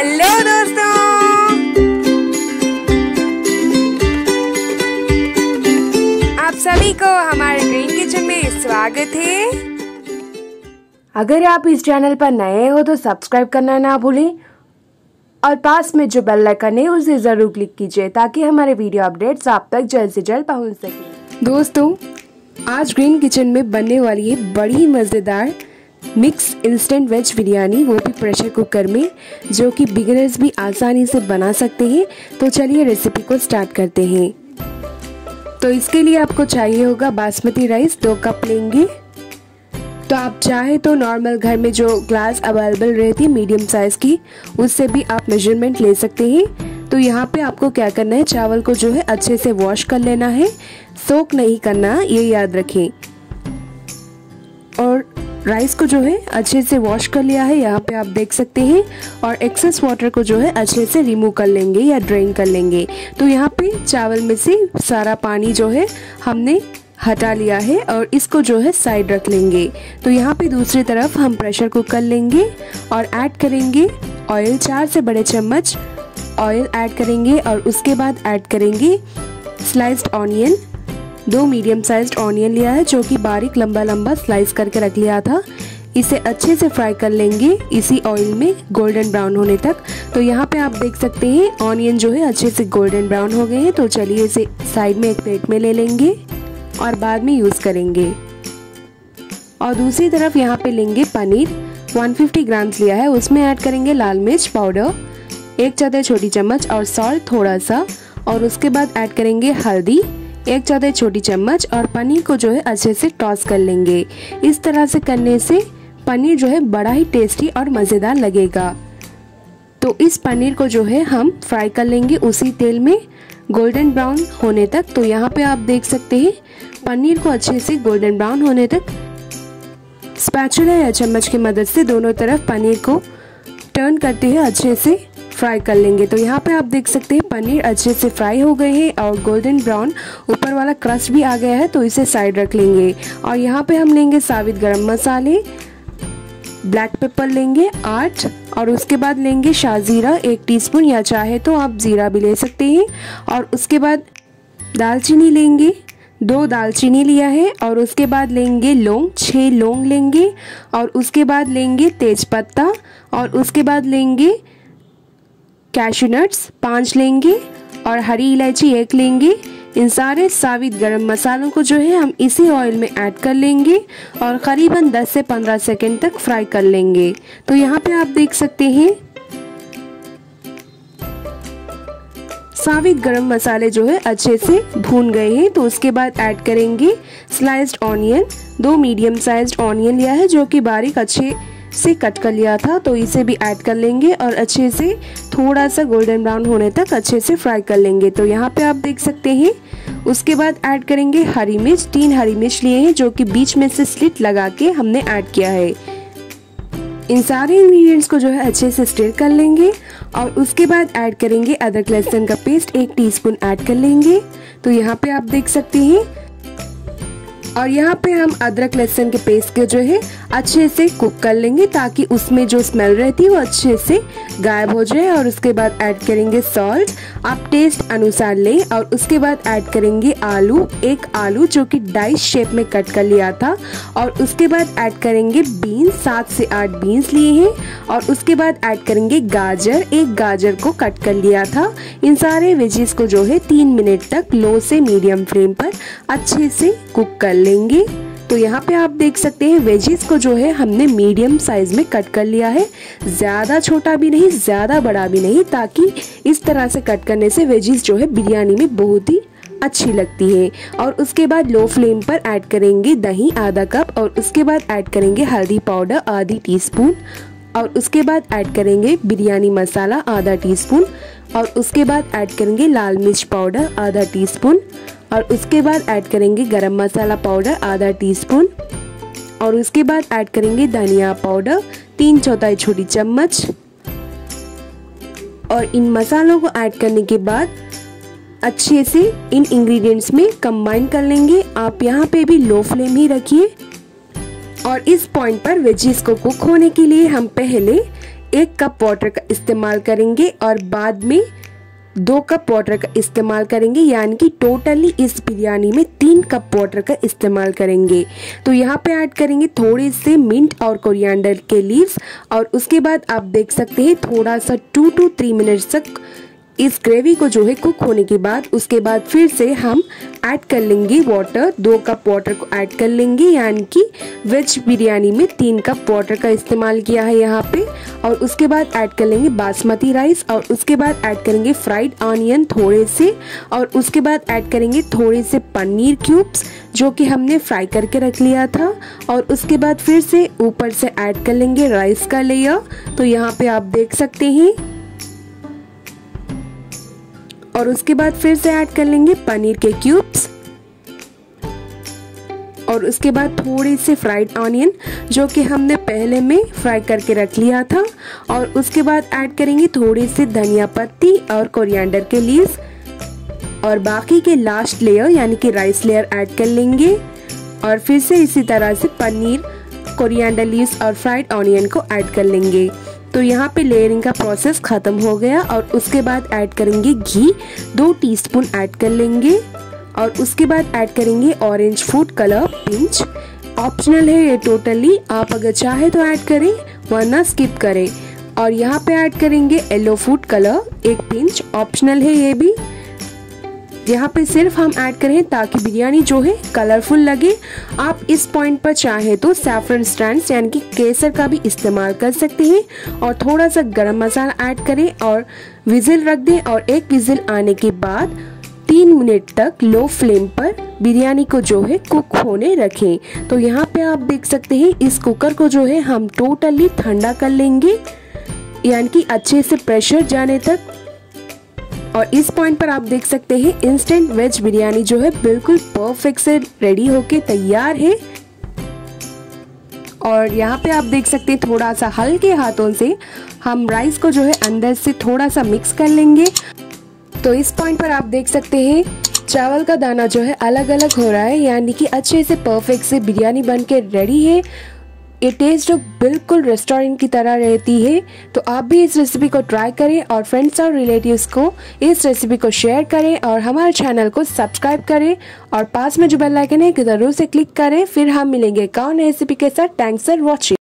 Hello दोस्तों, आप सभी को हमारे ग्रीन किचन में स्वागत है। अगर आप इस चैनल पर नए हो तो सब्सक्राइब करना ना भूलें और पास में जो बेल आइकन है उसे ज़रूर क्लिक कीजिए ताकि हमारे वीडियो अपडेट्स आप तक जल्द से जल्द पहुंच सकें। दोस्तों, आज ग्रीन किचन में बनने वाली है बड़ी मज़ेदार मिक्स इंस्टेंट वेज बिरयानी, वो भी प्रेशर कुकर में, जो कि बिगिनर्स भी आसानी से बना सकते हैं। तो चलिए रेसिपी को स्टार्ट करते हैं। तो इसके लिए आपको चाहिए होगा बासमती राइस 2 कप लेंगे। तो आप चाहे तो नॉर्मल घर में जो ग्लास अवेलेबल रहती है मीडियम साइज़ की, उससे भी आप मेजरमेंट ले सकते हैं। तो यहाँ पे आपको क्या करना है, चावल को जो है अच्छे से वॉश कर लेना है, सोक नहीं करना, ये याद रखें। और राइस को जो है अच्छे से वॉश कर लिया है, यहाँ पे आप देख सकते हैं। और एक्सेस वाटर को जो है अच्छे से रिमूव कर लेंगे या ड्रेन कर लेंगे। तो यहाँ पे चावल में से सारा पानी जो है हमने हटा लिया है और इसको जो है साइड रख लेंगे। तो यहाँ पे दूसरी तरफ हम प्रेशर कुकर लेंगे और ऐड करेंगे ऑयल, 4 से बड़े चम्मच ऑयल ऐड करेंगे। और उसके बाद ऐड करेंगे sliced onion, 2 medium sized onion लिया है जो कि बारीक लंबा लंबा स्लाइस करके रख लिया था। इसे अच्छे से फ्राई कर लेंगे इसी ऑयल में गोल्डन ब्राउन होने तक। तो यहाँ पे आप देख सकते हैं ऑनियन जो है अच्छे से गोल्डन ब्राउन हो गए हैं। तो चलिए इसे साइड में एक प्लेट में ले लेंगे और बाद में यूज़ करेंगे। और दूसरी तरफ यहाँ पे लेंगे पनीर, 150 ग्राम्स लिया है। उसमें ऐड करेंगे लाल मिर्च पाउडर 1/4 छोटी चम्मच और सॉल्ट थोड़ा सा। और उसके बाद ऐड करेंगे हल्दी 1/4 छोटी चम्मच और पनीर को जो है अच्छे से टॉस कर लेंगे। इस तरह से करने से पनीर जो है बड़ा ही टेस्टी और मज़ेदार लगेगा। तो इस पनीर को जो है हम फ्राई कर लेंगे उसी तेल में गोल्डन ब्राउन होने तक। तो यहाँ पे आप देख सकते हैं पनीर को अच्छे से गोल्डन ब्राउन होने तक स्पैचुला या चम्मच की मदद से दोनों तरफ पनीर को टर्न करते हुए अच्छे से फ्राई कर लेंगे। तो यहाँ पे आप देख सकते हैं पनीर अच्छे से फ्राई हो गए हैं और गोल्डन ब्राउन ऊपर वाला क्रस्ट भी आ गया है। तो इसे साइड रख लेंगे। और यहाँ पे हम लेंगे साबित गरम मसाले, ब्लैक पेपर लेंगे 8 और उसके बाद लेंगे शाहजीरा 1 टीस्पून, या चाहे तो आप जीरा भी ले सकते हैं। और उसके बाद दालचीनी लेंगे, 2 दालचीनी लिया है। और उसके बाद लेंगे लौंग, 6 लौंग लेंगे। और उसके बाद लेंगे तेजपत्ता और उसके बाद लेंगे कैशू नट्स 5 लेंगे और हरी इलायची 1 लेंगे। इन सारे साबित गरम मसालों को जो है हम इसी ऑयल में ऐड कर लेंगे और करीबन 10 से 15 सेकंड तक फ्राई कर लेंगे। तो यहाँ पे आप देख सकते हैं साबित गरम मसाले जो है अच्छे से भून गए हैं। तो उसके बाद ऐड करेंगे sliced onion, 2 medium sized onion लिया है जो कि बारीक अच्छे से कट कर लिया था। तो इसे भी ऐड कर लेंगे और अच्छे से थोड़ा सा गोल्डन ब्राउन होने तक अच्छे से फ्राई कर लेंगे। तो यहाँ पे आप देख सकते हैं। उसके बाद ऐड करेंगे हरी मिर्च, 3 हरी मिर्च लिए हैं जो कि बीच में से स्लिट लगा के हमने ऐड किया है। इन सारे इंग्रेडिएंट्स को जो है अच्छे से स्टिर कर लेंगे। और उसके बाद ऐड करेंगे अदरक लहसुन का पेस्ट 1 टीस्पून ऐड कर लेंगे। तो यहाँ पे आप देख सकते हैं। और यहाँ पे हम अदरक लहसुन के पेस्ट को जो है अच्छे से कुक कर लेंगे ताकि उसमें जो स्मेल रहती है वो अच्छे से गायब हो जाए। और उसके बाद ऐड करेंगे सॉल्ट, आप टेस्ट अनुसार लें। और उसके बाद ऐड करेंगे आलू, 1 आलू जो कि डाइस शेप में कट कर लिया था। और उसके बाद ऐड करेंगे बीन्स, 7 से 8 बीन्स लिए हैं। और उसके बाद ऐड करेंगे गाजर, 1 गाजर को कट कर लिया था। इन सारे वेजिस को जो है 3 मिनट तक लो से मीडियम फ्लेम पर अच्छे से कुक कर लेंगे। तो यहाँ पे आप देख सकते हैं वेजिस को जो है हमने मीडियम साइज में कट कर लिया है, ज़्यादा छोटा भी नहीं ज़्यादा बड़ा भी नहीं, ताकि इस तरह से कट करने से वेजिस जो है बिरयानी में बहुत ही अच्छी लगती है। और उसके बाद लो फ्लेम पर ऐड करेंगे दही आधा कप। और उसके बाद ऐड करेंगे हल्दी पाउडर आधी टीस्पून। और उसके बाद ऐड करेंगे बिरयानी मसाला आधा टीस्पून। और उसके बाद ऐड करेंगे लाल मिर्च पाउडर आधा टीस्पून। और उसके बाद ऐड करेंगे गरम मसाला पाउडर आधा टीस्पून। और उसके बाद ऐड करेंगे धनिया पाउडर 3/4 छोटी चम्मच। और इन मसालों को ऐड करने के बाद अच्छे से इन इंग्रेडिएंट्स में कंबाइन कर लेंगे। आप यहाँ पे भी लो फ्लेम ही रखिए। और इस पॉइंट पर वेजिस को कुक होने के लिए हम पहले 1 कप वाटर का इस्तेमाल करेंगे और बाद में 2 कप वाटर का इस्तेमाल करेंगे, यानी कि टोटली इस बिरयानी में 3 कप वाटर का इस्तेमाल करेंगे। तो यहाँ पे ऐड करेंगे थोड़े से मिंट और कोरिएंडर के लीव्स और उसके बाद आप देख सकते हैं थोड़ा सा 2 to 3 मिनट्स तक इस ग्रेवी को जो है कुक होने के बाद उसके बाद फिर से हम ऐड कर लेंगे वाटर। 2 कप वाटर को ऐड कर लेंगे, यानी कि वेज बिरयानी में 3 कप वाटर का इस्तेमाल किया है यहाँ पे। और उसके बाद ऐड कर लेंगे बासमती राइस और उसके बाद ऐड करेंगे फ्राइड ऑनियन थोड़े से और उसके बाद ऐड करेंगे थोड़े से पनीर क्यूब्स जो कि हमने फ्राई करके रख लिया था। और उसके बाद फिर से ऊपर से ऐड कर लेंगे राइस का लेयर। तो यहाँ पे आप देख सकते हैं और उसके बाद फिर से ऐड कर लेंगे पनीर के क्यूब्स और उसके बाद थोड़ी सी फ्राइड ऑनियन जो कि हमने पहले में फ्राई करके रख लिया था। और उसके बाद ऐड करेंगे थोड़ी सी धनिया पत्ती और कोरिएंडर के लीव्स और बाकी के लास्ट लेयर यानी कि राइस लेयर ऐड कर लेंगे और फिर से इसी तरह से पनीर, कोरिएंडर लीव्स और फ्राइड ऑनियन को ऐड कर लेंगे। तो यहाँ पे लेयरिंग का प्रोसेस खत्म हो गया और उसके बाद ऐड करेंगे घी 2 टीस्पून ऐड कर लेंगे और उसके बाद ऐड करेंगे orange food colour pinch. Optional है ये टोटली, आप अगर चाहे तो ऐड करें वरना स्किप करें। और यहाँ पे ऐड करेंगे yellow food colour 1 pinch, optional है ये भी। यहाँ पे सिर्फ हम ऐड करें ताकि बिरयानी जो है कलरफुल लगे। आप इस पॉइंट पर चाहे तो सैफरन स्टैंड्स यानी कि केसर का भी इस्तेमाल कर सकते हैं और थोड़ा सा गरम मसाला ऐड करें और विजिल रख दें। और 1 विजिल आने के बाद 3 मिनट तक लो फ्लेम पर बिरयानी को जो है कुक होने रखें। तो यहाँ पे आप देख सकते हैं इस कुकर को जो है हम टोटली ठंडा कर लेंगे, यानी कि अच्छे से प्रेशर जाने तक। और इस पॉइंट पर आप देख सकते हैं इंस्टेंट वेज बिरयानी जो है बिल्कुल परफेक्ट से रेडी होके तैयार है। और यहाँ पे आप देख सकते हैं थोड़ा सा हल्के हाथों से हम राइस को जो है अंदर से थोड़ा सा मिक्स कर लेंगे। तो इस पॉइंट पर आप देख सकते हैं चावल का दाना जो है अलग अलग हो रहा है, यानी कि अच्छे से परफेक्ट से बिरयानी बन के रेडी है। ये टेस्ट जो बिल्कुल रेस्टोरेंट की तरह रहती है। तो आप भी इस रेसिपी को ट्राई करें और फ्रेंड्स और रिलेटिव्स को इस रेसिपी को शेयर करें और हमारे चैनल को सब्सक्राइब करें और पास में जो बेल आइकन है जरूर से क्लिक करें। फिर हम मिलेंगे एक और नई रेसिपी के साथ। Thanks for watching.